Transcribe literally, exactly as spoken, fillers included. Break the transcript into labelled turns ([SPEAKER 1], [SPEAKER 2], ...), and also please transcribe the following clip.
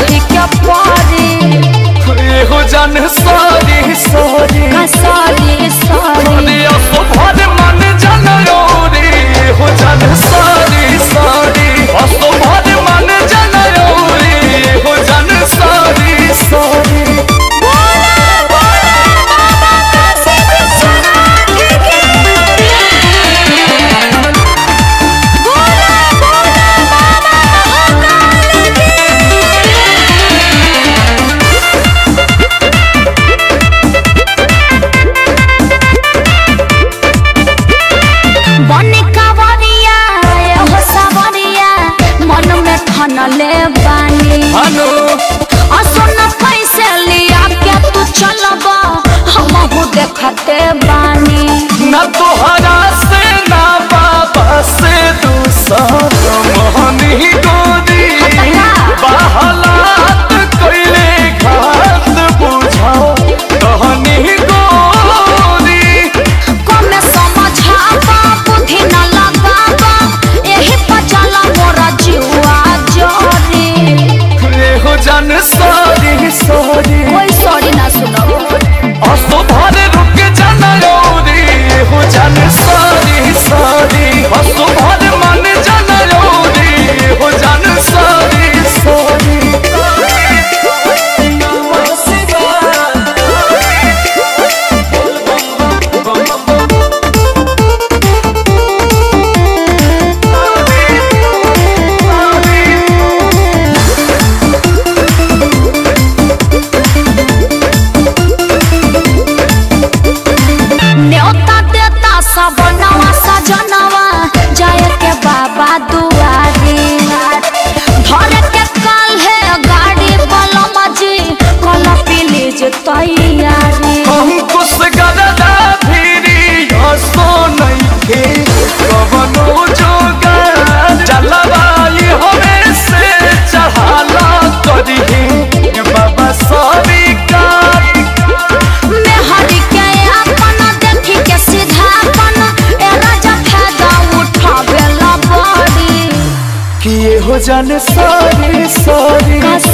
[SPEAKER 1] सही क्या पारी
[SPEAKER 2] हो जान सॉरी सॉरी
[SPEAKER 1] सॉरी सॉरी
[SPEAKER 2] असो भर मन जन रे हो जान सॉरी सॉरी असो भर मन जन रे हो जान सॉरी सॉरी
[SPEAKER 1] ले बानी असुन पैसे लिया के तू चलबा हमहु देखते बानी
[SPEAKER 2] न तोहरा से ना बाबा से दूसर मोहनी गोदी बहलात कोइले घात बुझाओ कहनी गोदी
[SPEAKER 1] कमे समझाबा बुद्धि न लगाबा एही पर चला मोरा जीवा
[SPEAKER 2] हो जान सॉरी सॉरी
[SPEAKER 1] कोई सॉरी ना सुनो
[SPEAKER 2] असो भर रुक जाना रे हो जान सॉरी सॉरी असो भर मन जाना रे हो जान सॉरी सॉरी
[SPEAKER 1] सबनवा सजनवा जाए के बाबा दुआरी घर के कल है गाड़ी बलम जी कल प्लीज तैयारी
[SPEAKER 2] हमको सगदा फिरी हसो नहीं के कवनो जोगा जलवाई हमें से चढ़ाला करी बाबा सॉरी का
[SPEAKER 1] मैं हरि के अपन देखी के सीधा
[SPEAKER 2] किए हो जाने सॉरी सॉरी